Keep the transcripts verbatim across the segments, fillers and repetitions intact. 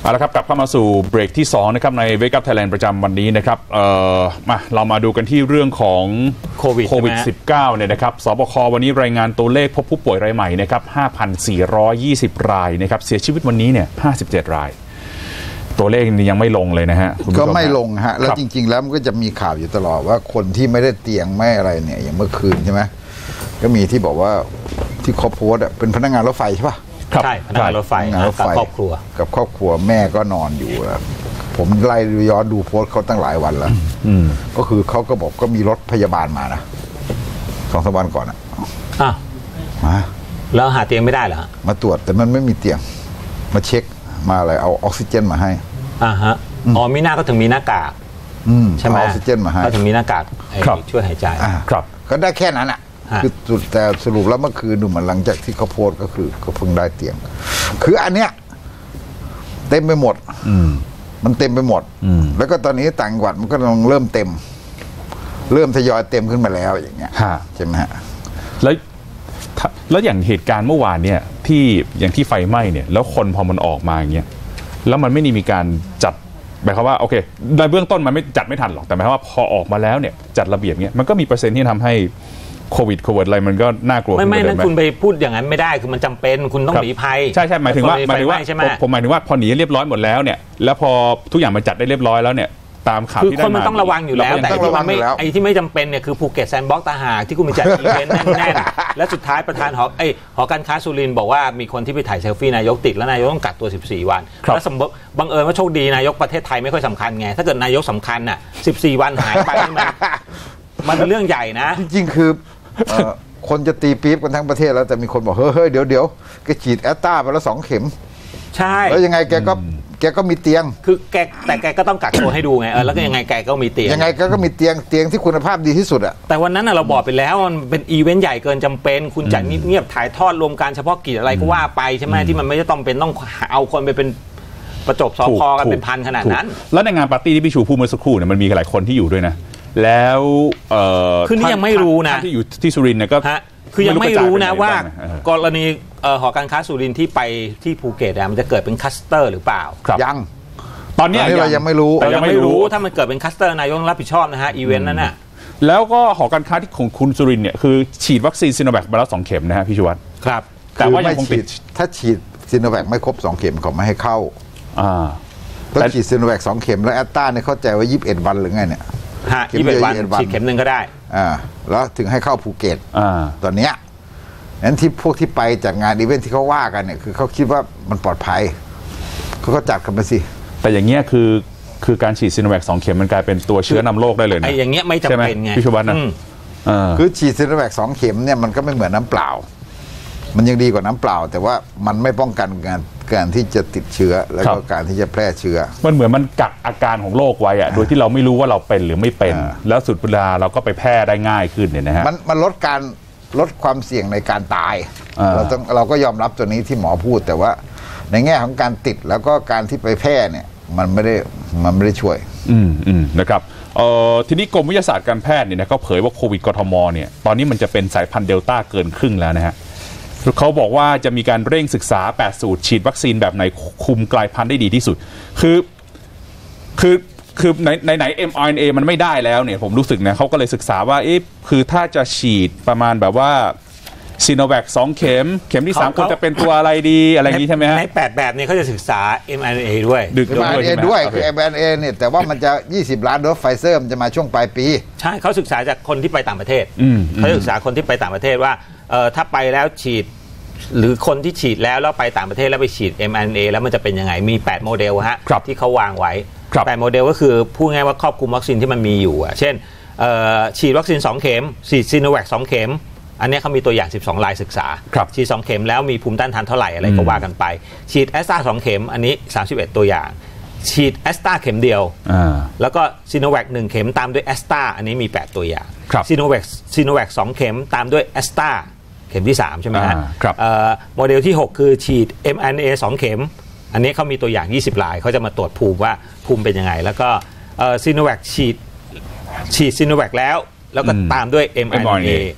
เอาละครับกลับเข้ามาสู่เบรกที่สองนะครับใน Wake Up Thailand ประจำวันนี้นะครับเอ่อมาเรามาดูกันที่เรื่องของโควิดโควิด สิบเก้า เนี่ยนะครับสบควันนี้รายงานตัวเลขพบผู้ป่วยรายใหม่นะครับ ห้าพันสี่ร้อยยี่สิบ รายนะครับเสียชีวิตวันนี้เนี่ยห้าสิบเจ็ดรายตัวเลขนี้ยังไม่ลงเลยนะฮะก็ไม่ลงฮะแล้วจริงๆแล้วมันก็จะมีข่าวอยู่ตลอดว่าคนที่ไม่ได้เตียงไม่อะไรเนี่ยอย่างเมื่อคืนใช่ไหมก็มีที่บอกว่าที่เขาโพสต์เป็นพนักงานรถไฟใช่ป่ะใช่พนักงานรถไฟกับครอบครัวกับครอบครัวแม่ก็นอนอยู่ผมไล่ย้อนดูโพสต์เขาตั้งหลายวันแล้วก็คือเขาก็บอกก็มีรถพยาบาลมานะสองสามวันก่อนอ่ะอ้าวมาแล้วหาเตียงไม่ได้เหรอมาตรวจแต่มันไม่มีเตียงมาเช็คมาอะไรเอาออกซิเจนมาให้อ่าฮะอ๋อมีหน้าก็ถึงมีหน้ากากใช่ไหมออกซิเจนมาให้ก็ถึงมีหน้ากากช่วยหายใจครับก็ได้แค่นั้นอ่ะคือแต่สรุปแล้วเมื่อคืนดูเหมือนหลังจากที่เขาโพสก็คือเขาเพิ่งได้เตียงคืออันเนี้ยเต็มไปหมดมันเต็มไปหมดแล้วก็ตอนนี้ต่างจังหวัดมันก็ลงเริ่มเต็มเริ่มทยอยเต็มขึ้นมาแล้วอย่างเงี้ยใช่ไหมฮะแล้วแล้วอย่างเหตุการณ์เมื่อวานเนี่ยที่อย่างที่ไฟไหม้เนี่ยแล้วคนพอมันออกมาอย่างเงี้ยแล้วมันไม่ได้มีการจัดหมายความว่าโอเคในเบื้องต้นมันไม่จัดไม่ทันหรอกแต่หมายความว่าพอออกมาแล้วเนี่ยจัดระเบียบเงี้ยมันก็มีเปอร์เซ็นต์ที่ทำให้โควิดโควิดอะไรมันก็น่ากลัวไม่ไม่นั่นคุณไปพูดอย่างนั้นไม่ได้คือมันจำเป็นคุณต้องหนีภัยใช่ใช่หมายถึงว่าหมายถึงว่าผมหมายถึงว่าพอหนีเรียบร้อยหมดแล้วเนี่ยแล้วพอทุกอย่างมันจัดได้เรียบร้อยแล้วเนี่ยตามข่าวที่ได้มาคือคนมันต้องระวังอยู่แล้วแต่ที่มันไม่ไอ้ที่ไม่จำเป็นเนี่ยคือภูเก็ตแซนด์บ็อกซ์ต่างหากที่คุณไปจัดอีเวนต์แน่นๆและสุดท้ายประธานหอไอ้หอการค้าสุรินทร์บอกว่ามีคนที่ไปถ่ายเซลฟี่นายกติดแล้วนายกต้องกักตัวสิบสี่วันแล้วสมมติบังเอิญว่าโชคดีนายกประเทศไทยไม่ค่อยสำคัญไงถ้าเกิดนายกสำคัญน่ะสิบสี่วันหายไปมันมันเป็นเรื่องใหญ่นะจริงๆคือคนจะตีปี๊บกันทั้งประเทศแล้วแต่มีคนบอกเฮ้ยเดี๋ยวเดี๋ยวแกฉีดแอสตราไปแล้วสองเข็มใช่แล้วยังไงแกก็แกก็มีเตียงคือแกแต่แกก็ต้องกักตัวให้ดูไงเออแล้วก็ยังไงแกก็มีเตียงยังไงแกก็มีเตียงเตียงที่คุณภาพดีที่สุดอะแต่วันนั้นเราบอกไปแล้วมันเป็นอีเวนต์ใหญ่เกินจำเป็นคุณจัดเงียบถ่ายทอดรวมการเฉพาะกิจอะไรก็ว่าไปใช่ไหมที่มันไม่จะต้องเป็นต้องเอาคนไปเป็นประจบสพกันเป็นพันขนาดนั้นแล้วในงานปาร์ตี้ที่พี่ชูพูดเมื่อสักครู่เนี่ยมันมีหลายคนที่อยู่ด้วยนะแล้วคือนี่ยังไม่รู้นะที่อยู่ที่สุรินทร์เนี่ยก็คือยังไม่รู้นะว่ากรณีหอการค้าสุรินทร์ที่ไปที่ภูเก็ตมันจะเกิดเป็นคลัสเตอร์หรือเปล่ายังตอนนี้เรายังไม่รู้เรายังไม่รู้ถ้ามันเกิดเป็นคลัสเตอร์นายกรับผิดชอบนะฮะอีเวนต์นั้นน่ะแล้วก็หอการค้าที่ของคุณสุรินทร์เนี่ยคือฉีดวัคซีนซิโนแวคไปแล้วสองเข็มนะฮะพี่ชูวัฒน์ครับแต่ว่ายังคงติดถ้าฉีดซิโนแวคไม่ครบสองเข็มเขาไม่ให้เข้าอ่าต้องฉีดซิโนแวคสองเข็มแล้วแอสตราเนี่ยเข้าใจว่ายี่สิบเอ็ดวันหรือไงเนี่ยฮะยี่สิบเอ็ดวันฉีดเข็มหนึ่งก็ได้อ่าแล้วถึงให้เข้าภูเก็ตอ่าตอนเนี้ยนั้นที่พวกที่ไปจากงานอีเวนท์ที่เขาว่ากันเนี่ยคือเขาคิดว่ามันปลอดภัยเขาก็จัดกันไปสิแต่อย่างเงี้ยคือคือการฉีดซิโนแวคสองเข็มมันกลายเป็นตัวเชื้อนำโรคได้เลยนะไอ้อย่างเงี้ยไม่จำเป็นไงพี่ชูวัฒน์นะคือฉีดซิโนแวคสองเข็มเนี่ยมันก็ไม่เหมือนน้ำเปล่ามันยังดีกว่าน้ำเปล่าแต่ว่ามันไม่ป้องกันการการที่จะติดเชื้อแล้วก็การที่จะแพร่เชื้อมันเหมือนมันกักอาการของโรคไว้อะโดยที่เราไม่รู้ว่าเราเป็นหรือไม่เป็นแล้วสุดเวลาเราก็ไปแพร่ได้ง่ายขึ้นเนี่ยนะฮะมันมันลดการลดความเสี่ยงในการตายเราต้องเราก็ยอมรับตัวนี้ที่หมอพูดแต่ว่าในแง่ของการติดแล้วก็การที่ไปแพร่เนี่ยมันไม่ได้มันไม่ได้ช่วยอืมอืมนะครับเอ่อทีนี้กรมวิทยาศาสตร์การแพทย์เนี่ยนะเขาเผยว่าโควิดกทมเนี่ยตอนนี้มันจะเป็นสายพันธุ์เดลต้าเกินครึ่งแล้วนะฮะเขาบอกว่าจะมีการเร่งศึกษาแปดสูตรฉีดวัคซีนแบบไหนคุมกลายพันธุ์ได้ดีที่สุดคือคือคือในในไหน เอ็ม อาร์ เอ็น เอ มันไม่ได้แล้วเนี่ยผมรู้สึกนะเขาก็เลยศึกษาว่าเอ๊ะคือถ้าจะฉีดประมาณแบบว่าซีโนแวคสองเข็มเข็มที่สามควรจะเป็นตัวอะไรดีอะไรอย่างนี้ใช่ไหมฮะในแปดแบบนี้เขาจะศึกษา เอ็ม อาร์ เอ็น เอ ด้วยดึกด้วยด้วยคือ เอ็ม อาร์ เอ็น เอ เนี่ยแต่ว่ามันจะยี่สิบล้านโดสไฟเซอร์มันจะมาช่วงปลายปีใช่เขาศึกษาจากคนที่ไปต่างประเทศเขาศึกษาคนที่ไปต่างประเทศว่าเออถ้าไปแล้วฉีดหรือคนที่ฉีดแล้วแล้วไปต่างประเทศแล้วไปฉีด เอ็ม อาร์ เอ็น เอ แล้วมันจะเป็นยังไงมีแปดโมเดลฮะที่เขาวางไว้แปดโมเดลก็คือพูดง่ายว่าครอบคลุมวัคซีนที่มันมีอยู่อ่ะเช่นฉีดวัคซีนสองเข็มฉีดซีโนแวคสองเข็มอันนี้เขามีตัวอย่างสิบสองรายศึกษาฉีดสองเข็มแล้วมีภูมิต้านทานเท่าไหร่อะไรก็ว่ากันไปฉีดแอสตราสองเข็มอันนี้สามสิบเอ็ดตัวอย่างฉีดแอสตราเข็มเดียวแล้วก็ซีโนแวคหนึ่งเข็มตามด้วยแอสตราอันนี้มีแปดตัวอย่างซีโนแวคซีโนแวคสองเข็มตามด้วยแอสตราเข็มที่สามใช่ไหมฮะโมเดลที่หกคือฉีด เอ็ม อาร์ เอ็น เอ สองเข็มอันนี้เขามีตัวอย่างยี่สิบรายเขาจะมาตรวจภูมิว่าภูมิเป็นยังไงแล้วก็ซีโนแวคฉีดฉีดซีโนแวคแล้วแล้วก็ตามด้วย เอ็ม อาร์ เอ็น เอ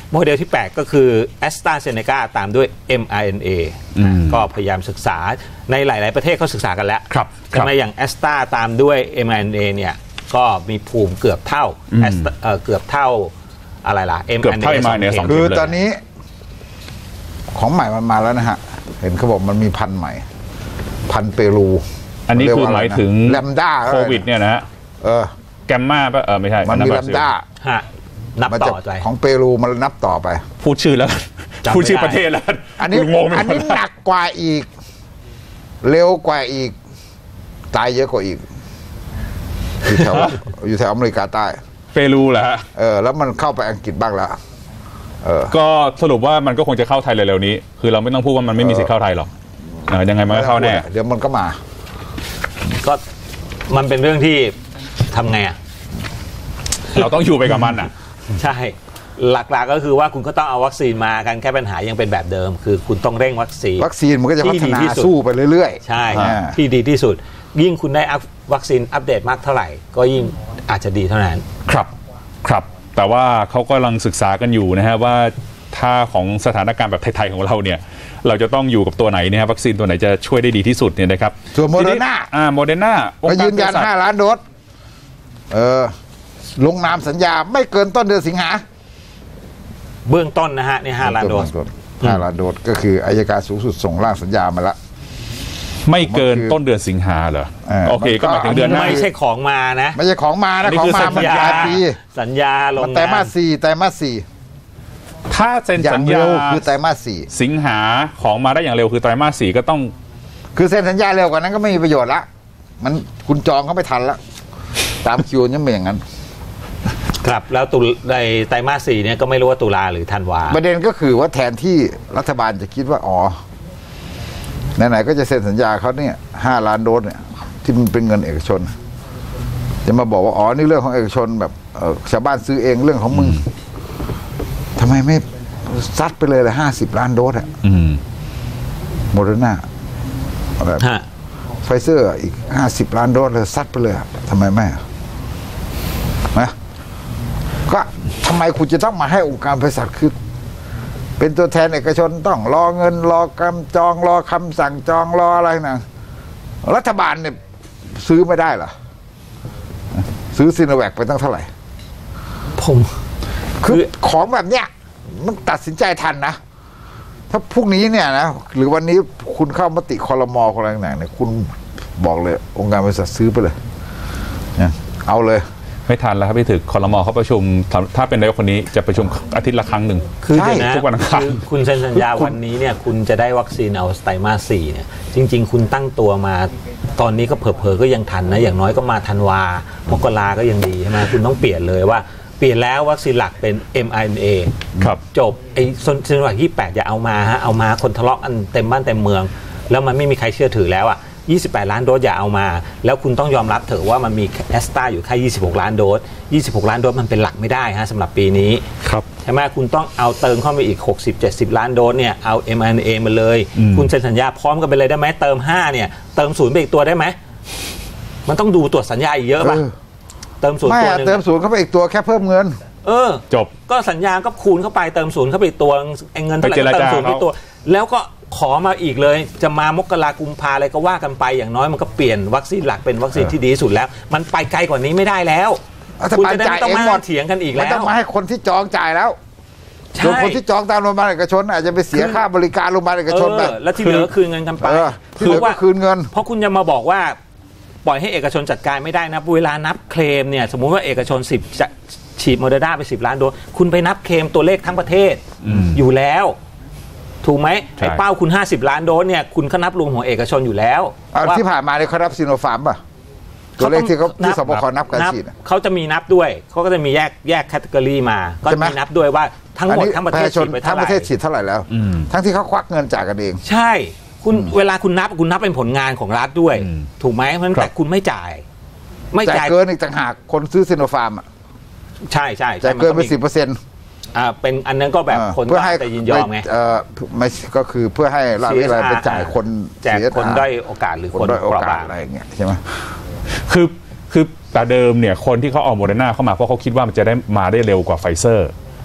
โมเดลที่แปดก็คือ AstraZeneca ตามด้วย เอ็ม อาร์ เอ็น เอ ก็พยายามศึกษาในหลาย ๆประเทศเขาศึกษากันแล้วครับใช่ไหมอย่าง Astra ตามด้วย เอ็ม อาร์ เอ็น เอ เนี่ยก็มีภูมิเกือบเท่าเอ่อเกือบเท่าอะไรล่ะ เอ็ม อาร์ เอ็น เอ สองเข็มคือตอนนี้ของใหม่มันมาแล้วนะฮะเห็นเขาบอกมันมีพันธุ์ใหม่พันธุ์เปรูอันนี้คือหมายถึงแลมด้าโควิดเนี่ยนะฮะเออแกมมาป่ะเออไม่ใช่มันมีแลมด้าฮะนับต่อไปของเปรูมันนับต่อไปพูดชื่อแล้วพูดชื่อประเทศแล้วอันนี้อันนี้หนักกว่าอีกเร็วกว่าอีกตายเยอะกว่าอีกอยู่แถวอยู่แถวอเมริกาใต้เปรูเหรอฮะเออแล้วมันเข้าไปอังกฤษบ้างแล้วเออก็สรุปว่ามันก็คงจะเข้าไทยเร็วๆนี้คือเราไม่ต้องพูดว่ามันไม่มีสิทธิ์เข้าไทยหรอกยังไงมันก็เข้าแน่เดี๋ยวมันก็มาก็มันเป็นเรื่องที่ทำไงอ่ะเราต้องอยู่ไปกับมันอ่ะใช่หลักๆก็คือว่าคุณก็ต้องเอาวัคซีนมากันแค่ปัญหายังเป็นแบบเดิมคือคุณต้องเร่งวัคซีนวัคซีนมันก็จะพัฒนาสู้ไปเรื่อยๆใช่ที่ดีที่สุดยิ่งคุณได้วัคซีนอัปเดตมากเท่าไหร่ก็ยิ่งอาจจะดีเท่านั้นครับครับแต่ว่าเขากำลังศึกษากันอยู่นะฮะว่าถ้าของสถานการณ์แบบไทยๆของเราเนี่ยเราจะต้องอยู่กับตัวไหนเนี่ยวัคซีนตัวไหนจะช่วยได้ดีที่สุดเนี่ยนะครับส่วนโมเดอร์นาอ่าโมเดอร์นาก็ยืนยันห้าล้านโดสเออลงนามสัญญาไม่เกินต้นเดือนสิงหาเบื้องต้นนะฮะนี่ห้าล้านโดสห้าล้านโดสก็คืออัยการสูงสุดส่งร่างสัญญามาละไม่เกินต้นเดือนสิงหาเหรอโอเคก็หมายถึงเดือนหน้าไม่ใช่ของมานะไม่ใช่ของมานะของมามันปลายปีสัญญาลงไตรมาสสี่ไตรมาสสี่ถ้าเซ็นสัญญาคือไตรมาสสี่สิงหาของมาได้อย่างเร็วคือไตรมาสสี่ก็ต้องคือเซ็นสัญญาเร็วกว่านั้นก็ไม่มีประโยชน์ละมันคุณจองเขาไม่ทันละตามคิวยังไม่อย่างนั้นครับแล้วตุในไตรมาสสี่เนี่ยก็ไม่รู้ว่าตุลาหรือธันวาประเด็นก็คือว่าแทนที่รัฐบาลจะคิดว่าอ๋อไหนๆก็จะเซ็นสัญญาเขาเนี่ยห้าล้านโดสเนี่ยที่มันเป็นเงินเอกชนจะมาบอกว่าอ๋อนี่เรื่องของเอกชนแบบชาวบ้านซื้อเองเรื่องของมึงทำไมไม่ซัดไปเลยละห้าสิบล้านโดสอะโมเดอร์นาแบบไฟเซอร์อีกห้าสิบล้านโดสเลยซัดไปเลยทำไมไม่นะก็ทำไมคุณจะต้องมาให้องค์การเภสัชคือเป็นตัวแทนเอกชนต้องรอเงินรอกำจองรอคำสั่งจองรออะไรนะรัฐบาลเนี่ยซื้อไม่ได้เหรอซื้อซีโนแวคไปตั้งเท่าไหร่ผมคือของแบบเนี้ยมันตัดสินใจทันนะถ้าพรุ่งนี้เนี่ยนะหรือวันนี้คุณเข้ามติครม.อะไรต่างๆเนี่ยคุณบอกเลยองค์การเภสัชซื้อไปเลยเนี่ยเอาเลยไม่ทันแล้วครับพี่ถึกครม.เขาประชุมถ้าเป็นนายกคนนี้จะประชุมอาทิตย์ละครั้งหนึ่งคือทุกวันอังคารคุณเซ็นสัญญาวันนี้เนี่ยคุณจะได้วัคซีนเอาไตรมาสสี่เนี่ยจริงๆคุณตั้งตัวมาตอนนี้ก็เผลอๆก็ยังทันนะอย่างน้อยก็มาธันวามกราก็ยังดีใช่ไหมคุณต้องเปลี่ยนเลยว่าเปลี่ยนแล้ววัคซีนหลักเป็น เอ็ม อาร์ เอ็น เอครับจบไอ้ซีโนแวคยี่สิบแปดอย่าเอามาฮะเอามาคนทะเลาะกันเต็มบ้านเต็มเมืองแล้วมันไม่มีใครเชื่อถือแล้วอ่ะยี่สิบแปดล้านโดสอย่าเอามาแล้วคุณต้องยอมรับเถอะว่ามันมีแอสตราอยู่แค่ยี่สิบหกล้านโดสยี่สิบหกล้านโดสมันเป็นหลักไม่ได้ฮะสำหรับปีนี้ครับใช่ไหมคุณต้องเอาเติมเข้าไปอีกหกสิบ เจ็ดสิบล้านโดสเนี่ยเอา เอ็ม อาร์ เอ็น เอ มาเลยคุณเซ็นสัญญาพร้อมกันไปเลยได้ไหมเติมห้าเนี่ยเติมศูนย์ไปอีกตัวได้ไหมมันต้องดูตรวจสัญญาอีกเยอะป่ะเติมศูนย์ตัวนึงเติมศูนย์เข้าไปอีกตัวแค่เพิ่มเงินเออจบก็สัญญาก็คูณเข้าไปเติมศูนย์เข้าไปอีกตัวไอ้เงินเท่าไหร่เติมศูนย์ไปตัวแล้วก็ขอมาอีกเลยจะมามกรากุมภาอะไรก็ว่ากันไปอย่างน้อยมันก็เปลี่ยนวัคซีนหลักเป็นวัคซีนที่ดีสุดแล้วมันไปไกลกว่านี้ไม่ได้แล้วคุณจะได้ต้องมาเถียงกันอีกแล้วไม่ต้องมาให้คนที่จองจ่ายแล้วส่วนคนที่จองตามโรงพยาบาลเอกชนอาจจะไปเสียค่าบริการโรงพยาบาลเอกชนแบบแล้วที่เหลือคืนเงินกันไปคือว่าคืนเงินเพราะคุณจะมาบอกว่าปล่อยให้เอกชนจัดการไม่ได้นะเวลานับเคลมเนี่ยสมมุติว่าเอกชนสิบจะฉีดโมเดอร์นาไปสิบล้านโดสคุณไปนับเคลมตัวเลขทั้งประเทศอยู่แล้วถูกไหมไอ้เป้าคุณห้าสิบล้านโดสเนี่ยคุณก็นับรวมของเอกชนอยู่แล้วที่ผ่านมาเนี่ยเขานับซีโนฟาร์มป่ะตัวเลขที่เขาที่สบคนับการฉีดเขาจะมีนับด้วยเขาก็จะมีแยกแยกแคตตากรีมาก็มีนับด้วยว่าทั้งหมดทั้งประเทศฉีดไปเท่าไหร่ทั้งประเทศฉีดเท่าไหร่แล้วทั้งที่เขาควักเงินจ่ายกันเองใช่คุณเวลาคุณนับคุณนับเป็นผลงานของรัฐด้วยถูกไหมเพราะฉะนั้นแต่คุณไม่จ่ายไม่จ่ายเกินอีกต่างหากคนซื้อซีโนฟาร์มอ่ะใช่ใช่จ่ายเกินไปสิบเปอร์เซ็นต์อ่าเป็นอันนั้นก็แบบคนก็จะยินยอมไงเออไม่ก็คือเพื่อให้รัฐวิสาหกิจไปจ่ายคนแจกคนด้อยโอกาสหรือคนด้อยโอกาสอะไรอย่างเงี้ยใช่ไหมคือคือแต่เดิมเนี่ยคนที่เขาเอาโมเดอร์นาเข้ามาเพราะเขาคิดว่ามันจะได้มาได้เร็วกว่าไฟเซอร์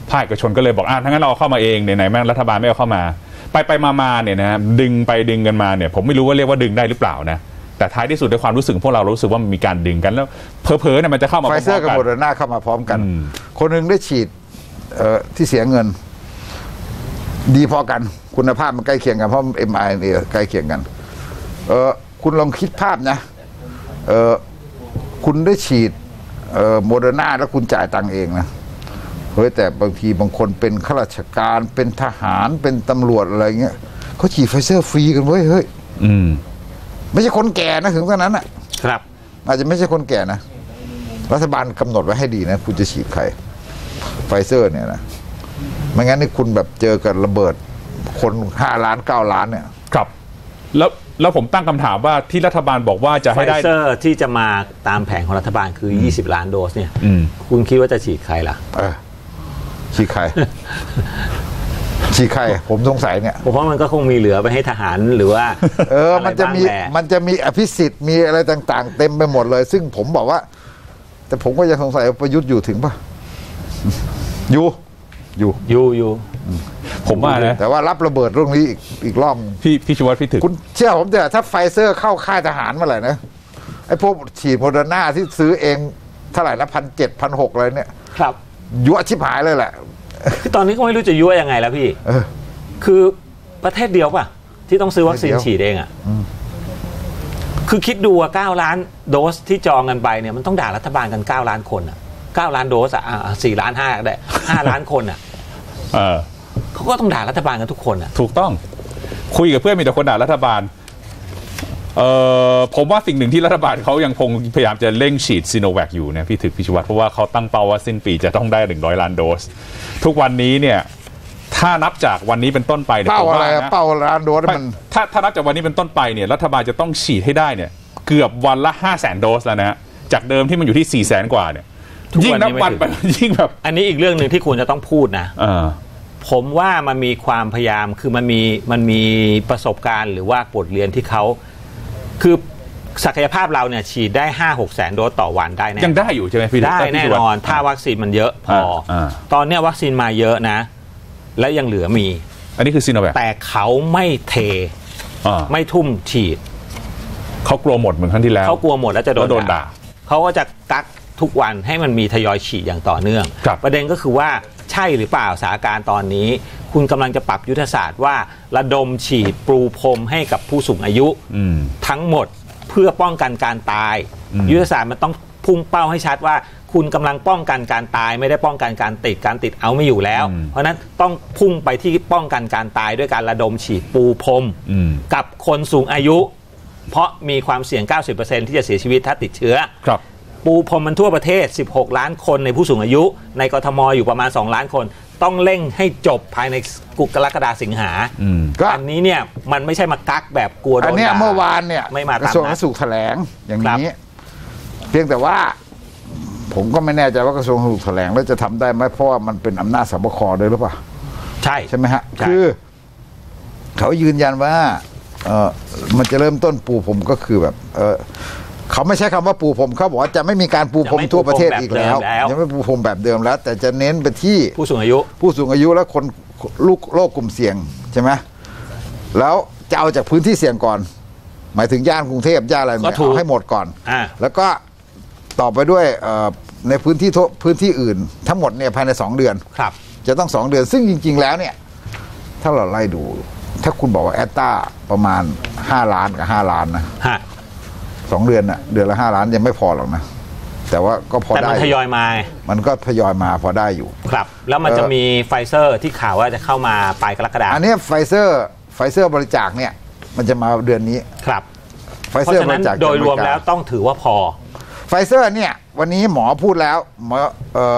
ภาคเอกชนก็เลยบอกอ่ะทั้งนั้นเราเข้ามาเองไหนๆแม่รัฐบาลไม่เอาเข้ามาไปไปมาๆเนี่ยนะดึงไปดึงกันมาเนี่ยผมไม่รู้ว่าเรียกว่าดึงได้หรือเปล่านะแต่ท้ายที่สุดในความรู้สึกพวกเรารู้สึกว่ามันมีการดึงกันแล้วเผลอๆเนี่ยมันจะเข้ามาพร้อมกันไฟเซอร์กับโมเดอร์นาเข้ามาพร้อมกันคนหนึ่งได้ฉีดที่เสียเงินดีพอกันคุณภาพมันใกล้เคียงกันเพราะ เอ็ม อาร์ เอ็น เอ ใกล้เคียงกันเออคุณลองคิดภาพนะเออคุณได้ฉีดเอ่อโมเดอร์นาแล้วคุณจ่ายตังค์เองนะเฮ้ยแต่บางทีบางคนเป็นข้าราชการเป็นทหารเป็นตำรวจอะไรเงี้ยเขาฉีดไฟเซอร์ฟรีกันเว้ยเฮ้ยอืมไม่ใช่คนแก่นะถึงตอนนั้นอ่ะครับอาจจะไม่ใช่คนแก่นะรัฐบาลกำหนดไว้ให้ดีนะคุณจะฉีดใครไฟเซอร์เนี่ยนะไม่งั้นนี่คุณแบบเจอกับระเบิดคนห้าล้านเก้าล้านเนี่ยครับแล้วแล้วผมตั้งคำถามว่าที่รัฐบาลบอกว่าจะให้ได้ไฟเซอร์ที่จะมาตามแผนของรัฐบาลคือยี่สิบล้านโดสเนี่ยคุณคิดว่าจะฉีดใครล่ะเออฉีดใครฉีดใครผมสงสัยเนี่ยผมว่ามันก็คงมีเหลือไปให้ทหารหรือว่าเออมันจะมีมันจะมีอภิสิทธิ์มีอะไรต่างๆเต็มไปหมดเลยซึ่งผมบอกว่าแต่ผมก็ยังสงสัยประยุทธ์อยู่ถึงป่ะอยู่อยู่อยู่อยู่ผมว่านะแต่ว่ารับระเบิดเรื่องนี้อีกอีกรอบพี่พี่ชวัฒน์พี่ถึกคุณเชื่อผมเถอะถ้าไฟเซอร์เข้าค่ายทหารเมื่อไหร่นะไอ้พวกฉีดโมเดอร์นาที่ซื้อเองเท่าไหร่นะพันเจ็ดพันหกอะไรเนี่ยครับยั่วชิบหายเลยแหละคือตอนนี้ก็ไม่รู้จะยั่วยังไงแล้วพี่คือประเทศเดียวป่ะที่ต้องซื้อวัคซีนฉีดเองอ่ะคือคิดดูว่าเก้าล้านโดสที่จองกันไปเนี่ยมันต้องด่ารัฐบาลกันเก้าล้านคนอ่ะเก้าล้านโดสอ่ะสี่ล้านห้าได้ห้าล้านคนอ่ะเขาก็ต้องด่ารัฐบาลกันทุกคนอ่ะถูกต้องคุยกับเพื่อนมีแต่คนด่ารัฐบาลเอ่อผมว่าสิ่งหนึ่งที่รัฐบาลเขายังคงพยายามจะเร่งฉีดซีโนแวคอยู่เนี่ยพี่ถึกพิชวัตรเพราะว่าเขาตั้งเป้าว่าสิ้นปีจะต้องได้หนึ่งร้อยล้านโดสทุกวันนี้เนี่ยถ้านับจากวันนี้เป็นต้นไปเป้าอะไรเป้าล้านโดสมันถ้าถ้านับจากวันนี้เป็นต้นไปเนี่ยรัฐบาลจะต้องฉีดให้ได้เนี่ยเกือบวันละห้าแสนโดสแล้วนะฮะจากเดิมที่มันอยู่ที่สี่แสนกว่าเนี่ยยิ่งนับวันไปยิ่งแบบอันนี้อีกเรื่องหนึ่งที่ควรจะต้องพูดนะผมว่ามันมีความพยายามคือมันมีมันมีประสบการณ์หรือว่าบทเรียนที่เขาคือศักยภาพเราเนี่ยฉีดได้ห้าหกแสนโดสต่อวันได้แน่ยังได้อยู่ใช่ไหมพี่ได้แน่นอนถ้าวัคซีนมันเยอะพอตอนนี้วัคซีนมาเยอะนะและยังเหลือมีอันนี้คือซีโนแวคแต่เขาไม่เทไม่ทุ่มฉีดเขากลัวหมดเหมือนครั้งที่แล้วเขากลัวหมดแล้วจะโดนด่าเขาก็จะกักทุกวันให้มันมีทยอยฉีดอย่างต่อเนื่องประเด็นก็คือว่าใช่หรือเปล่าสถานการณ์ตอนนี้คุณกำลังจะปรับยุทธศาสตร์ว่าระดมฉีดปรูพรมให้กับผู้สูงอายุทั้งหมดเพื่อป้องกันการตายยุทธศาสตร์มันต้องพุ่งเป้าให้ชัดว่าคุณกำลังป้องกันการตายไม่ได้ป้องกันการติดการติดเอาไม่อยู่แล้วเพราะนั้นต้องพุ่งไปที่ป้องกันการตายด้วยการระดมฉีดปูพรมกับคนสูงอายุเพราะมีความเสี่ยง เก้าสิบเปอร์เซ็นต์ ที่จะเสียชีวิตถ้าติดเชื้อปูพรมมันทั่วประเทศสิบหกล้านคนในผู้สูงอายุในกทมอยู่ประมาณสองล้านคนต้องเร่งให้จบภายในกุกรกฎาสิงหาอันนี้เนี่ยมันไม่ใช่มากักแบบกลัวโดนด่าอันนี้เมื่อวานเนี่ยไม่มากระทรวงสาธารณสุขแถลงอย่างนี้เพียงแต่ว่าผมก็ไม่แน่ใจว่ากระทรวงสาธารณสุขแถลงแล้วจะทำได้ไหมเพราะว่ามันเป็นอำนาจสบคด้วยหรือเปล่าใช่ใช่ไหมฮะคือเขายืนยันว่าเออมันจะเริ่มต้นปูผมก็คือแบบเออเขาไม่ใช้คำว่าปูพรมเขาบอกว่าจะไม่มีการปูพรมทั่วประเทศอีกแล้วยังไม่ปูพรมแบบเดิมแล้วแต่จะเน้นไปที่ผู้สูงอายุผู้สูงอายุและคนลูกโรคกลุ่มเสี่ยงใช่ไหมแล้วจะเอาจากพื้นที่เสี่ยงก่อนหมายถึงย่านกรุงเทพย่านอะไรเนี่ยเอาให้หมดก่อนแล้วก็ต่อไปด้วยในพื้นที่พื้นที่อื่นทั้งหมดเนี่ยภายในสองเดือนครับจะต้องสองเดือนซึ่งจริงๆแล้วเนี่ยถ้าเราไล่ดูถ้าคุณบอกว่าแอตตาประมาณห้าล้านกับห้าล้านนะสองเดือนน่ะเดือนละห้าล้านยังไม่พอหรอกนะแต่ว่าก็พอได้แต่มันทยอยมามันก็ทยอยมาพอได้อยู่ครับแล้วมันจะมีไฟเซอร์ที่ข่าวว่าจะเข้ามาปลายกรกฎาคมอันนี้ไฟเซอร์ไฟเซอร์บริจาคเนี่ยมันจะมาเดือนนี้ครับไฟเซอร์บริจาคโดยรวมแล้วต้องถือว่าพอไฟเซอร์เนี่ยวันนี้หมอพูดแล้วหมอเอ่อ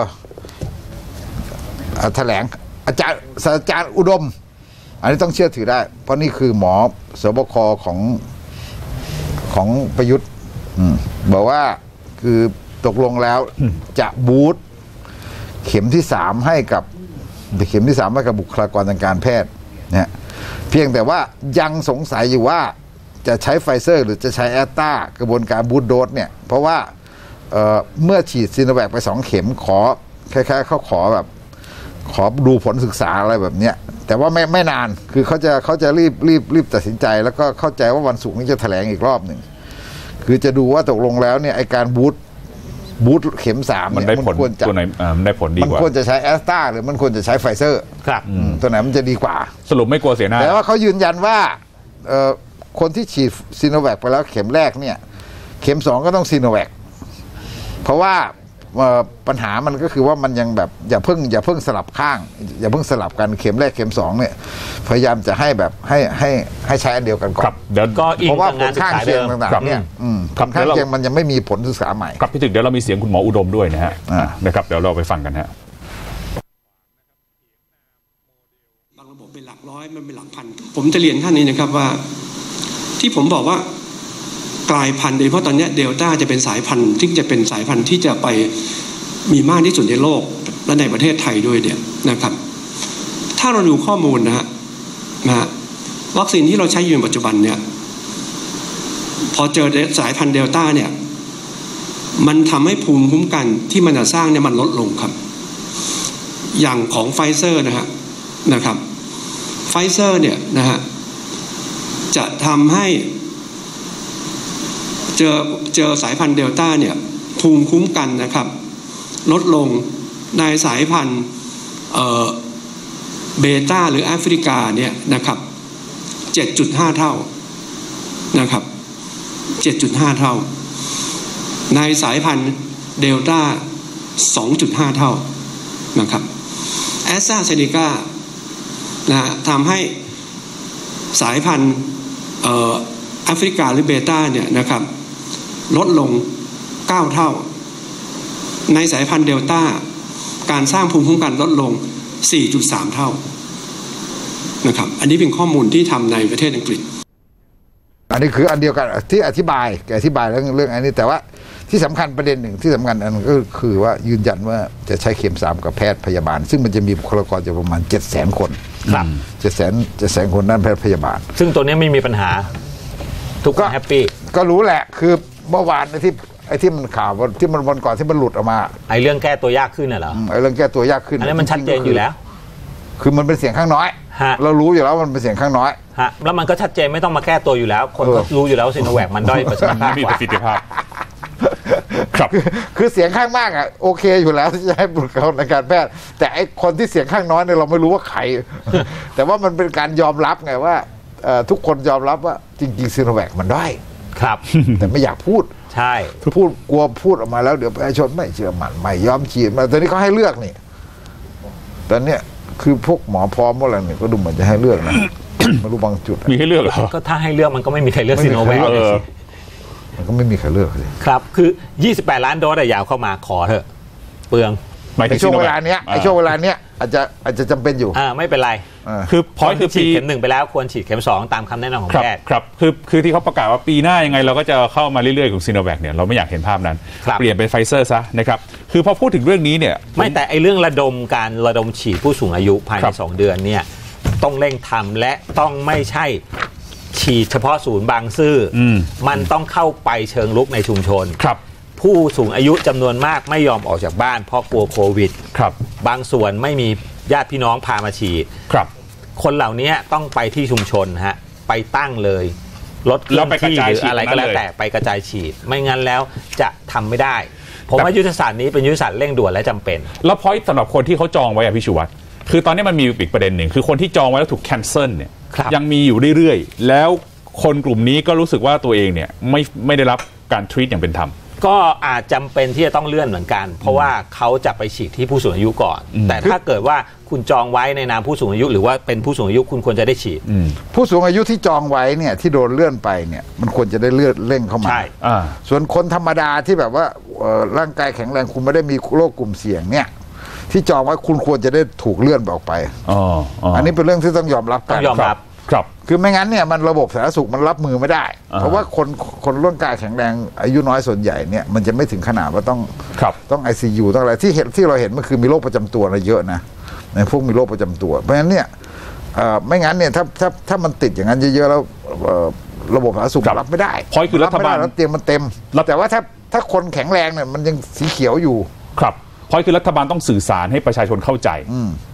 แถลงอาจารย์ศาสตราจารย์อุดมอันนี้ต้องเชื่อถือได้เพราะนี่คือหมอสบคของของประยุทธ์บอกว่าคือตกลงแล้วจะบูสต์เข็มที่สามให้กับเข็มที่สามให้กับบุคลากรทางการแพทย์เนี่ยเพียงแต่ว่ายังสงสัยอยู่ว่าจะใช้ไฟเซอร์หรือจะใช้แอสตรากระบวนการบูสต์โดสเนี่ยเพราะว่า เอ่อ เมื่อฉีดซีโนแวคไปสองเข็มขอคล้ายๆเขาขอแบบขอดูผลศึกษาอะไรแบบเนี้ยแต่ว่าไม่ไม่นานคือเขาจะเขาจะรีบรีบรีบตัดสินใจแล้วก็เข้าใจว่าวันศุกร์นี้จะแถลงอีกรอบหนึ่งคือจะดูว่าตกลงแล้วเนี่ยไอการบูสต์บูสต์เข็มสามมันได้ผลควรจะตัวไหนมันได้ผลดีมันกว่าควรจะใช้แอสตราหรือมันควรจะใช้ไฟเซอร์ครับตัวไหนมันจะดีกว่าสรุปไม่กลัวเสียหน้าแต่ว่าเขายืนยันว่าเอ่อคนที่ฉีดซีโนแวคไปแล้วเข็มแรกเนี่ยเข็มสองก็ต้องซีโนแวคเพราะว่าปัญหามันก็คือว่ามันยังแบบอย่าเพิ่งอย่าเพิ่งสลับข้างอย่าเพิ่งสลับกันเข็มแรกเข็มสองเนี่ยพยายามจะให้แบบให้ให้ให้ใช้อันเดียวกันก่อนเดี๋ยวก็อิงเพราะว่ากับผงานลศึกข้างษาเคีเดิยงมต่างๆเนี่ยอืมผครับลข้างเดี๋ยวเราเคียงมันยังไม่มีผลศึกษาใหม่ครับพี่ถึกเดี๋ยวเรามีเสียงคุณหมออุดมด้วยนะฮะอ่านะครับเดี๋ยวเราไปฟังกันฮะบางระบบเป็นหลักร้อยมันเป็นหลักพันผมจะเรียนท่านนี้นะครับว่าที่ผมบอกว่ากลายพันธุ์โดยเฉพาะตอนนี้เดลต้าจะเป็นสายพันธุ์ที่จะเป็นสายพันธุ์ที่จะไปมีมากที่สุดในโลกและในประเทศไทยด้วยเนี่ยนะครับถ้าเราดูข้อมูลนะฮะนะฮะวัคซีนที่เราใช้อยู่ในปัจจุบันเนี่ยพอเจอสายพันธุ์เดลต้าเนี่ยมันทำให้ภูมิคุ้มกันที่มันจะสร้างเนี่ยมันลดลงครับอย่างของไฟเซอร์นะฮะนะครับไฟเซอร์เนี่ยนะฮะจะทำให้เจอเจอสายพันธุ์เดลต้าเนี่ยภูมิคุ้มกันนะครับลดลงในสายพันธุ์เอ่อเบต้าหรือแอฟริกาเนี่ยนะครับ เจ็ดจุดห้า เท่านะครับ เจ็ดจุดห้า เท่าในสายพันธุ์เดลต้า สองจุดห้า เท่านะครับแอสตราเซเนกานะทำให้สายพันธุ์เอ่อแอฟริกาหรือเบต้าเนี่ยนะครับลดลงเก้าเท่าในสายพันธุ์เดลต้าการสร้างภูมิคุ้มกันลดลง สี่จุดสาม เท่านะครับอันนี้เป็นข้อมูลที่ทำในประเทศอังกฤษอันนี้คืออันเดียวกันที่อธิบายอธิบายเรื่องเรื่องอันนี้แต่ว่าที่สำคัญประเด็นหนึ่งที่สำคัญอันก็คือว่ายืนยันว่าจะใช้เข็มสามกับแพทย์พยาบาลซึ่งมันจะมีบุคลากรจะประมาณเจ็ดแสนคนครับเจ็ดแสนเจ็ดแสนคนด้านแพทย์พยาบาลซึ่งตัวนี้ไม่มีปัญหาทุกคนแฮปปี้ก็รู้แหละคือเมื่อวานที่ไอ้ที่มันข่าวที่มันวันก่อนที่มันหลุดออกมาไอ้เรื่องแก้ตัวยากขึ้นน่ะเหรอไอ้เรื่องแก้ตัวยากขึ้นอันนี้มันชัดเจนอยู่แล้วคือมันเป็นเสียงข้างน้อยเรารู้อยู่แล้วมันเป็นเสียงข้างน้อยฮะแล้วมันก็ชัดเจนไม่ต้องมาแก้ตัวอยู่แล้วคนก็รู้อยู่แล้วซิโนแวคมันด้อยประสิทธิภาพมีประสิทธิภาพครับคือเสียงข้างมากอ่ะโอเคอยู่แล้วที่จะให้บุคลากรในการแพทย์แต่ไอ้คนที่เสียงข้างน้อยเนี่ยเราไม่รู้ว่าใครแต่ว่ามันเป็นการยอมรับไงว่าทุกคนยอมรับว่าจริงๆซิโนแวคมันด้อยครับแต่ไม่อยากพูดใช่พูดกลัวพูดออกมาแล้วเดี๋ยวประชาชนไม่เชื่อมั่นไม่ยอมฉีดมาตอนนี้เขาให้เลือกนี่ตอนเนี้ยคือพวกหมอพร้อมว่าอะไรเนี่ยก็ดูเหมือนจะให้เลือกนะ ไม่รู้บางจุดมีให้เลือกเหรอก็ถ้าให้เลือกมันก็ไม่มีใครเลือกซิโนแวคมันก็ไม่มีใครเลือกเลยครับคือยี่สิบแปดล้านโดสยาวเข้ามาขอเถอะเปลืองในช่วงเวลาเนี้ยในช่วงเวลาเนี้ยอาจจะอาจจะจำเป็นอยู่อ่าไม่เป็นไรคือพอยคือฉีดเข็มหนึ่งไปแล้วควรฉีดเข็มสองตามคำแนะนำของแพทย์ครับคือคือที่เขาประกาศว่าปีหน้ายังไงเราก็จะเข้ามาเรื่อยๆของซีโนแวคเนี่ยเราไม่อยากเห็นภาพนั้นเปลี่ยนเป็นไฟเซอร์ซะนะครับคือพอพูดถึงเรื่องนี้เนี่ยไม่แต่ไอเรื่องระดมการระดมฉีดผู้สูงอายุภายในสองเดือนเนี่ยต้องเร่งทำและต้องไม่ใช่ฉีดเฉพาะศูนย์บางซื่อมันต้องเข้าไปเชิงลุกในชุมชนครับผู้สูงอายุจำนวนมากไม่ยอมออกจากบ้านเพราะกลัวโควิดครับบางส่วนไม่มีญาติพี่น้องพามาฉีดครับคนเหล่านี้ต้องไปที่ชุมชนฮะไปตั้งเลยรถเคลื่อนที่หรืออะไรก็แล้วแต่ไปกระจายฉีดไม่งั้นแล้วจะทำไม่ได้ผมว่ายุทธศาสตร์นี้เป็นยุทธศาสตร์เร่งด่วนและจำเป็นแล้วพอยต์สำหรับคนที่เขาจองไว้อะพี่ชูวัฒน์คือตอนนี้มันมีอีกประเด็นหนึ่งคือคนที่จองไว้แล้วถูกแคนเซิลเนี่ยยังมีอยู่เรื่อยๆแล้วคนกลุ่มนี้ก็รู้สึกว่าตัวเองเนี่ยไม่ไม่ได้รับการทรีตอย่างเป็นธรรมก็อาจจำเป็นที่จะต้องเลื่อนเหมือนกันเพราะว่าเขาจะไปฉีดที่ผู้สูงอายุก่อนแต่ถ้าเกิดว่าคุณจองไว้ในนามผู้สูงอายุหรือว่าเป็นผู้สูงอายุคุณควรจะได้ฉีดผู้สูงอายุที่จองไว้เนี่ยที่โดนเลื่อนไปเนี่ยมันควรจะได้เลื่อนเร่งเข้ามาใช่ส่วนคนธรรมดาที่แบบว่าร่างกายแข็งแรงคุณไม่ได้มีโรคกลุ่มเสี่ยงเนี่ยที่จองไว้คุณควรจะได้ถูกเลื่อนออกไปอ๋ออันนี้เป็นเรื่องที่ต้องยอมรับกันต้องยอมรับครับคือไม่งั้นเนี่ยมันระบบสาธารณสุขมันรับมือไม่ได้เพราะว่าคนคนร่างกายแข็งแรงอายุน้อยส่วนใหญ่เนี่ยมันจะไม่ถึงขนาดว่าต้องต้อง ไอ ซี ยู ต้องอะไรที่เห็นที่เราเห็นมันคือมีโรคประจำตัวอะไรเยอะนะในพวกมีโรคประจำตัวเพราะฉะนั้นเนี่ยไม่งั้นเนี่ยถ้าถ้าถ้ามันติดอย่างนั้นเยอะๆแล้วระบบสาธารณสุขรับไม่ได้พอยคือรัฐบาลแล้วเตียงมันเต็มแต่ว่าถ้าถ้าคนแข็งแรงเนี่ยมันยังสีเขียวอยู่ครับพอยคือรัฐบาลต้องสื่อสารให้ประชาชนเข้าใจ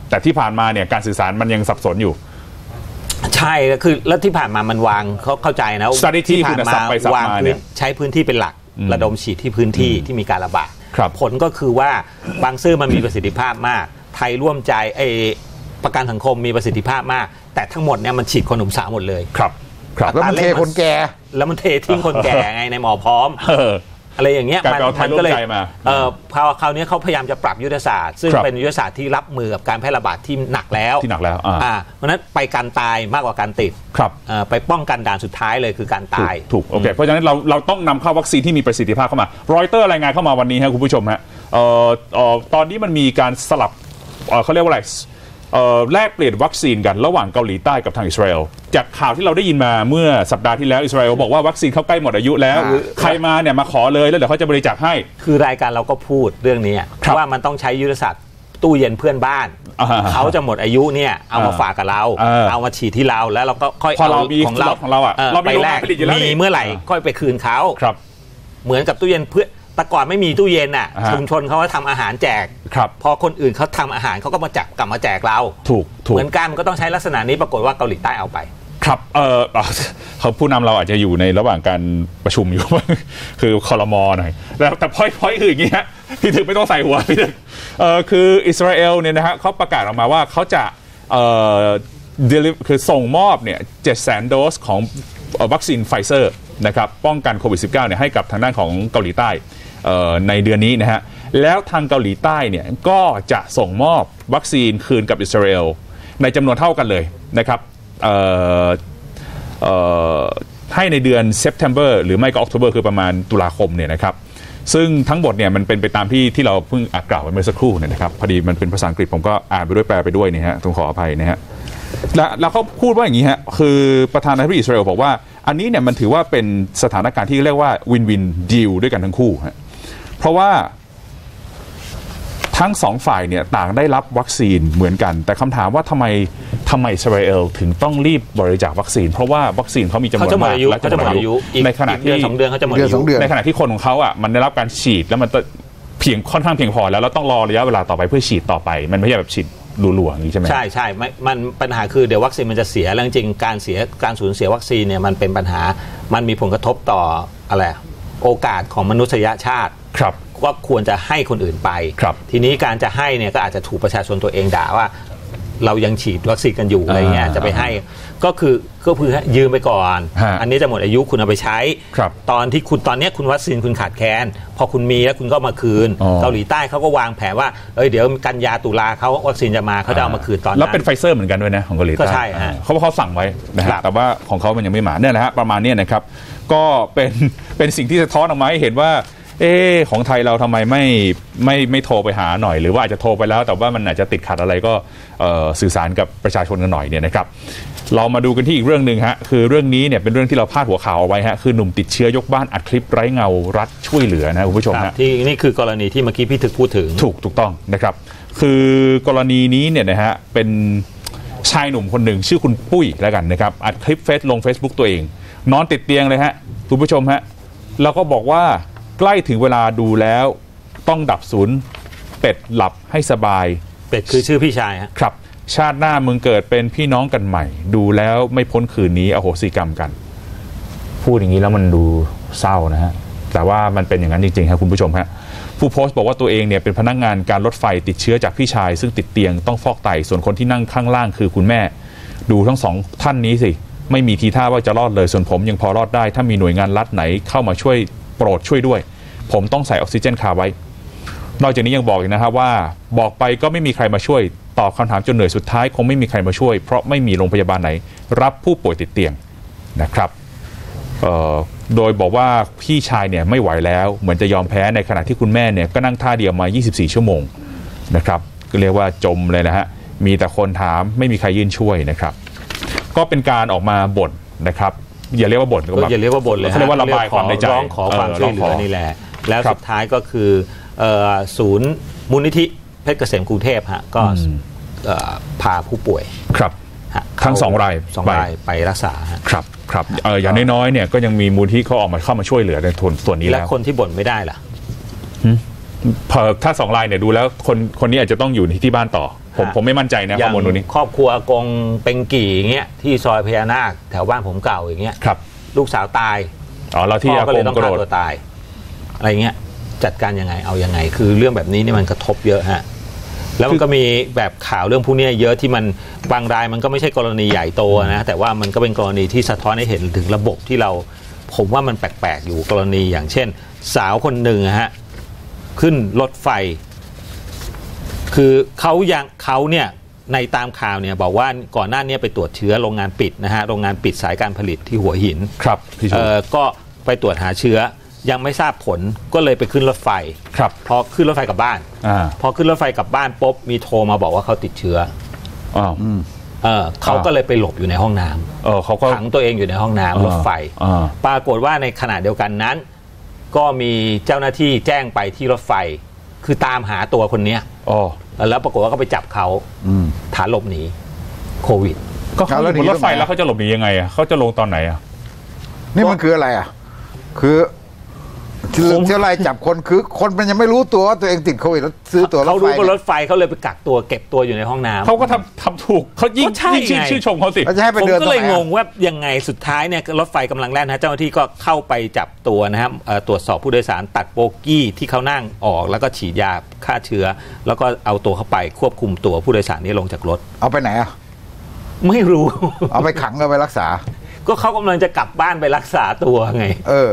แต่ที่ผ่านมาเนี่ยการสื่อสารมันยังสับสนอยู่ใช่คือแล้วที่ผ่านมามันวางเขาเข้าใจนะ strategy ที่ผ่านมาวางพื้นใช้พื้นที่เป็นหลักระดมฉีดที่พื้นที่ที่มีการระบาดผลก็คือว่าบางซื่อมันมีประสิทธิภาพมากไทยร่วมใจไอประกันสังคมมีประสิทธิภาพมากแต่ทั้งหมดเนี่ยมันฉีดคนหนุ่มสาวหมดเลยครับครับแล้วมันเทคนแก่แล้วมันเททิ้งคนแก่ไงในหมอพร้อมอะไรอย่างเงี้ยมันมันก็เลยเออคราวคราวนี้เขาพยายามจะปรับยุทธศาสตร์ซึ่งเป็นยุทธศาสตร์ที่รับมือกับการแพร่ระบาดที่หนักแล้วที่หนักแล้วอ่าเพราะนั้นไปการตายมากกว่าการติดครับไปป้องกันด่านสุดท้ายเลยคือการตายถูกโอเคเพราะฉะนั้นเราเราต้องนำเข้าวัคซีนที่มีประสิทธิภาพเข้ามารอยเตอร์รายงานเข้ามาวันนี้ครับคุณผู้ชมฮะเอ่อเอ่อตอนนี้มันมีการสลับเอ่อเขาเรียกว่าอะไรแลกเปลี่ยนวัคซีนกันระหว่างเกาหลีใต้กับทางอิสราเอลจากข่าวที่เราได้ยินมาเมื่อสัปดาห์ที่แล้วอิสราเอลบอกว่าวัคซีนเขาใกล้หมดอายุแล้วใครมาเนี่ยมาขอเลยแล้วเดี๋ยวเขาจะบริจาคให้คือรายการเราก็พูดเรื่องนี้ว่ามันต้องใช้ยุทธศาสตร์ตู้เย็นเพื่อนบ้านเขาจะหมดอายุเนี่ยเอามาฝากกับเราเอามาฉีดที่เราแล้วเราก็ค่อยเอาของเราของเราอ่ะไปแลกมีเมื่อไหร่ค่อยไปคืนเขาเหมือนกับตู้เย็นเพื่อนแต่ก่อนไม่มีตู้เย็นอ่ะชุมชนเขาก็ทำอาหารแจกพอคนอื่นเขาทำอาหารเขาก็มาจับกลับมาแจกเราถูกถูกเหมือนกันก็ต้องใช้ลักษณะนี้ปรากฏว่าเกาหลีใต้เอาไปครับเออเขาผู้นำเราอาจจะอยู่ในระหว่างการประชุมอยู่ คือครม.หน่อยแล้วแต่พอยพอยอื่นอย่างเงี้ยพี่ถึงไม่ต้องใส่หัวพี่ถึงเออคืออิสราเอลเนี่ยนะฮะเขาประกาศออกมาว่าเขาจะเอ่อคือส่งมอบเนี่ยเจ็ดแสนโดสของวัคซีนไฟเซอร์นะครับป้องกันโควิด สิบเก้า เนี่ยให้กับทางด้านของเกาหลีใต้ในเดือนนี้นะฮะแล้วทางเกาหลีใต้เนี่ยก็จะส่งมอบวัคซีนคืนกับอิสราเอลในจำนวนเท่ากันเลยนะครับให้ในเดือน September หรือไม่ก็ October คือประมาณตุลาคมเนี่ยนะครับซึ่งทั้งหมดเนี่ยมันเป็นไปตามที่ที่เราเพิ่งกล่าวไปเมื่อสักครู่เนี่ยนะครับพอดีมันเป็นภาษาอังกฤษผมก็อ่านไปด้วยแปลไปด้วยเนี่ยฮะต้องขออภัยนะฮะแล้วแล้วเขาพูดว่าอย่างนี้ฮะคือประธานาธิบดีอิสราเอลบอกว่าอันนี้เนี่ยมันถือว่าเป็นสถานการณ์ที่เรียกว่าวินวินดีลด้วยกันทั้งคู่ฮะเพราะว่าทั้งสองฝ่ายเนี่ยต่างได้รับวัคซีนเหมือนกันแต่คำถามว่าทำไมทำไมอิสราเอลถึงต้องรีบบริจาควัคซีนเพราะว่าวัคซีนเขามีจำนวนมากและจะหมดอายุในขณะที่สองเดือนเขาจะหมดอายุในขณะที่คนของเขาอ่ะมันได้รับการฉีดแล้วมันเพียงค่อนข้างเพียงพอแล้วเราต้องรอระยะเวลาต่อไปเพื่อฉีดต่อไปมันไม่ใช่แบบฉีดรัวๆอย่างนี้ใช่ไหมใช่ใช่ไม่มันปัญหาคือเดี๋ยววัคซีนมันจะเสียแล้วจริงการเสียการสูญเสียวัคซีนเนี่ยมันเป็นปัญหามันมีผลกระทบต่ออะไรโอกาสของมนุษยชาติครับก็ควรจะให้คนอื่นไปทีนี้การจะให้เนี่ยก็อาจจะถูกประชาชนตัวเองด่าว่าเรายังฉีดวัคซีนกันอยู่อะไรเงี้ยจะไปให้ก็คือก็คือยืมไปก่อนอันนี้จะหมดอายุคุณเอาไปใช้ตอนที่คุณตอนนี้คุณวัคซีนคุณขาดแคลนพอคุณมีแล้วคุณก็มาคืนเกาหลีใต้เขาก็วางแผนว่าเอ้ยเดี๋ยวกันยาตุลาเขาวัคซีนจะมาเขาจะเอามาคืนตอนนั้นแล้วเป็นไฟเซอร์เหมือนกันด้วยนะของเกาหลีใต้ก็ใช่เขาเขาสั่งไว้นะฮะแต่ว่าของเขามันยังไม่มาเนี่ยนะฮะประมาณนี้นะครับก็เป็นเป็นสิ่งที่สะท้อนออกมาให้เห็นว่าเออของไทยเราทำไมไม่ไม่ไม่โทรไปหาหน่อยหรือว่าอาจจะโทรไปแล้วแต่ว่ามันอาจจะติดขัดอะไรก็สื่อสารกับประชาชนกันหน่อยเนี่ยนะครับเรามาดูกันที่อีกเรื่องนึงฮะคือเรื่องนี้เนี่ยเป็นเรื่องที่เราพาดหัวข่าวเอาไว้ฮะคือหนุ่มติดเชื้อยกบ้านอัดคลิปไร้เงารัฐช่วยเหลือนะคุณผู้ชมฮะที่นี่คือกรณีที่เมื่อกี้พี่ถึกพูดถึงถูกถูกต้องนะครับคือกรณีนี้เนี่ยนะฮะเป็นชายหนุ่มคนหนึ่งชื่อคุณปุ้ยแล้วกันนะครับอัดคลิปเฟซลง Facebook ตัวเองนอนติดเตียงเลยฮะคุณผู้ชมฮะแล้วก็บอกว่าใกล้ถึงเวลาดูแล้วต้องดับศูนย์เป็ดหลับให้สบายเป็ดคือชื่อพี่ชายครับชาติหน้ามึงเกิดเป็นพี่น้องกันใหม่ดูแล้วไม่พ้นคืนนี้อโหสิกรรมกันพูดอย่างนี้แล้วมันดูเศร้านะฮะแต่ว่ามันเป็นอย่างนั้นจริงๆครับคุณผู้ชมฮะผู้โพสต์บอกว่าตัวเองเนี่ยเป็นพนักงานการรถไฟติดเชื้อจากพี่ชายซึ่งติดเตียงต้องฟอกไตส่วนคนที่นั่งข้างล่างคือคุณแม่ดูทั้งสองท่านนี้สิไม่มีทีท่าว่าจะรอดเลยส่วนผมยังพอรอดได้ถ้ามีหน่วยงานรัฐไหนเข้ามาช่วยโปรดช่วยด้วยผมต้องใส่ออกซิเจนคาไว้นอกจากนี้ยังบอกอีกนะครับว่าบอกไปก็ไม่มีใครมาช่วยตอบคำถามจนเหนื่อยสุดท้ายคงไม่มีใครมาช่วยเพราะไม่มีโรงพยาบาลไหนรับผู้ป่วยติดเตียงนะครับโดยบอกว่าพี่ชายเนี่ยไม่ไหวแล้วเหมือนจะยอมแพ้ในขณะที่คุณแม่เนี่ยก็นั่งท่าเดียวมายี่สิบสี่ชั่วโมงนะครับก็เรียกว่าจมเลยนะฮะมีแต่คนถามไม่มีใครยื่นช่วยนะครับก็เป็นการออกมาบ่นนะครับอย่าเรียกว่าบ่นก็อย่าเรียกว่าบ่นเลยเขาเรียกว่าระบายความในใจร้องขอความช่วยเหลือนี่แหละแล้วสุดท้ายก็คือศูนย์มูลนิธิเพชรเกษมกรุงเทพฮะก็พาผู้ป่วยครับทั้งสองรายสองรายไปรักษาครับครับอย่างน้อยๆเนี่ยก็ยังมีมูลที่เขาออกมาเข้ามาช่วยเหลือในส่วนนี้แล้วแล้วคนที่บ่นไม่ได้ล่ะพอถ้าสองรายเนี่ยดูแล้วคนคนนี้อาจจะต้องอยู่ที่บ้านต่อผมผมไม่มั่นใจนะข้อมูลตรงนี้ครอบครัวอากงเป็งกี่อย่างเงี้ยที่ซอยพญานาคแถวบ้านผมเก่าอย่างเงี้ยครับลูกสาวตายอ๋อเราที่อากงต้องฆ่าตัวตายอะไรเงี้ยจัดการยังไงเอายังไงคือเรื่องแบบนี้นี่มันกระทบเยอะฮะแล้วมันก็มีแบบข่าวเรื่องพวกนี้เยอะที่มันบางรายมันก็ไม่ใช่กรณีใหญ่โตนะแต่ว่ามันก็เป็นกรณีที่สะท้อนให้เห็นถึงระบบที่เราผมว่ามันแปลกๆอยู่กรณีอย่างเช่นสาวคนหนึ่งฮะขึ้นรถไฟคือเขายังเขาเนี่ยในตามข่าวเนี่ยบอกว่าก่อนหน้านี้ไปตรวจเชื้อโรงงานปิดนะฮะโรงงานปิดสายการผลิตที่หัวหินครับเอ่อก็ไปตรวจหาเชื้อยังไม่ทราบผลก็เลยไปขึ้นรถไฟครับพอขึ้นรถไฟกลับบ้านอพอขึ้นรถไฟกลับบ้านปุ๊บมีโทรมาบอกว่าเขาติดเชื้ออ้าวเออเขาก็เลยไปหลบอยู่ในห้องน้ำเออเขาก็ขังตัวเองอยู่ในห้องน้ำรถไฟปรากฏว่าในขณะเดียวกันนั้นก็มีเจ้าหน้าที่แจ้งไปที่รถไฟคือตามหาตัวคนนี้แล้วปรากฏว่าก็ไปจับเขาฐานหลบหนีโควิดก็เขาอยู่บนรถไฟแล้วเขาจะหลบหนียังไงอ่ะเขาจะลงตอนไหนอ่ะนี่มันคืออะไรอ่ะคือที่ที่อะไรจับคนคือคนมันยังไม่รู้ตัวว่าตัวเองติดโควิดแล้วซื้อตั๋วรถไฟเขารู้บนรถไฟเขาเลยไปกักตัวเก็บตัวอยู่ในห้องน้ำเขาก็ทำทำถูกเขายิ่งชื่นชื่นชมเขาสิผมก็เลยงงว่ายังไงสุดท้ายเนี่ยรถไฟกำลังแล่นนะเจ้าหน้าที่ก็เข้าไปจับตัวนะครับตรวจสอบผู้โดยสารตัดโบกี้ที่เขานั่งออกแล้วก็ฉีดยาฆ่าเชื้อแล้วก็เอาตัวเข้าไปควบคุมตัวผู้โดยสารนี้ลงจากรถเอาไปไหนอ่ะไม่รู้เอาไปขังเอาไปรักษาก็เขากำลังจะกลับบ้านไปรักษาตัวไงเออ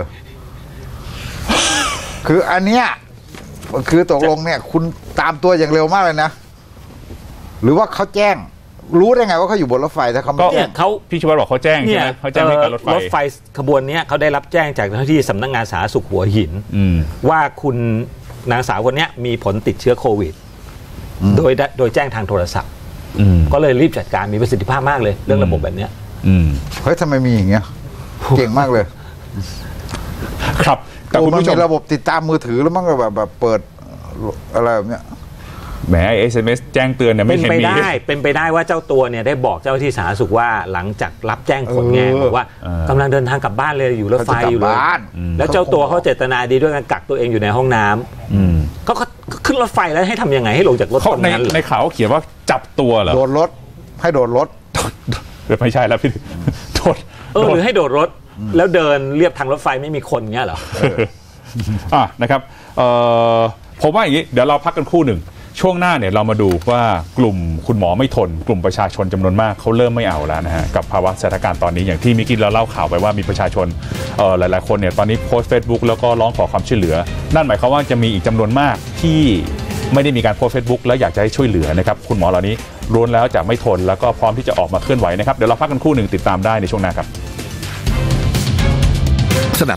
คืออันเนี้ยคือตกลงเนี่ยคุณตามตัวอย่างเร็วมากเลยนะหรือว่าเขาแจ้งรู้ได้ไงว่าเขาอยู่บนรถไฟถ้าเขาไม่แจ้งเขาพี่ชวัฒน์บอกเขาแจ้งใช่ไหมเขาแจ้งให้กับรถไฟรถไฟขบวนนี้เขาได้รับแจ้งจากเจ้าหน้าที่สำนักงานสาธารณสุขหัวหินว่าคุณนางสาวคนนี้มีผลติดเชื้อโควิดโดยโดยแจ้งทางโทรศัพท์ก็เลยรีบจัดการมีประสิทธิภาพมากเลยเรื่องระบบแบบนี้เฮ้ยทำไมมีอย่างเงี้ยเก่งมากเลยครับแต่คุณผู้ชมระบบติดตามมือถือแล้วมันก็แบบแบบเปิดอะไรแบบเนี้ยแหม เอส เอ็ม เอส แจ้งเตือนเนี่ยไม่เห็นมีเป็นไปได้เป็นไปได้ว่าเจ้าตัวเนี่ยได้บอกเจ้าที่สาธารณสุขว่าหลังจากรับแจ้งผลไงบอกว่ากำลังเดินทางกลับบ้านเลยอยู่รถไฟอยู่เลยแล้วเจ้าตัวเขาเจตนาดีด้วยการกักตัวเองอยู่ในห้องน้ำเขาขึ้นรถไฟแล้วให้ทำยังไงให้ลงจากรถในในข่าวเขียนว่าจับตัวเหรอโดดรถให้โดดรถไม่ใช่แล้วพี่โดดเออหรือให้โดดรถแล้วเดินเรียบทางรถไฟไม่มีคนเงี้ยเหรออ่ะนะครับเอ่อผมว่าอย่างนี้เดี๋ยวเราพักกันครู่หนึ่งช่วงหน้าเนี่ยเรามาดูว่ากลุ่มคุณหมอไม่ทนกลุ่มประชาชนจำนวนมากเขาเริ่มไม่เอาแล้วนะฮะกับภาวะสถานการณ์ตอนนี้อย่างที่มิกกี้เราเล่าข่าวไปว่ามีประชาชนเอ่อหลายๆคนเนี่ยตอนนี้โพสต์ Facebook แล้วก็ร้องขอความช่วยเหลือนั่นหมายความว่าจะมีอีกจำนวนมากที่ไม่ได้มีการโพสต์ Facebook แล้วอยากจะให้ช่วยเหลือนะครับคุณหมอเหล่านี้ล้วนแล้วจะไม่ทนแล้วก็พร้อมที่จะออกมาเคลื่อนไหวนะครับเดี๋ยวเราพักกันครู่หนึ่งติดตามได้ในช่วงหน้าครับ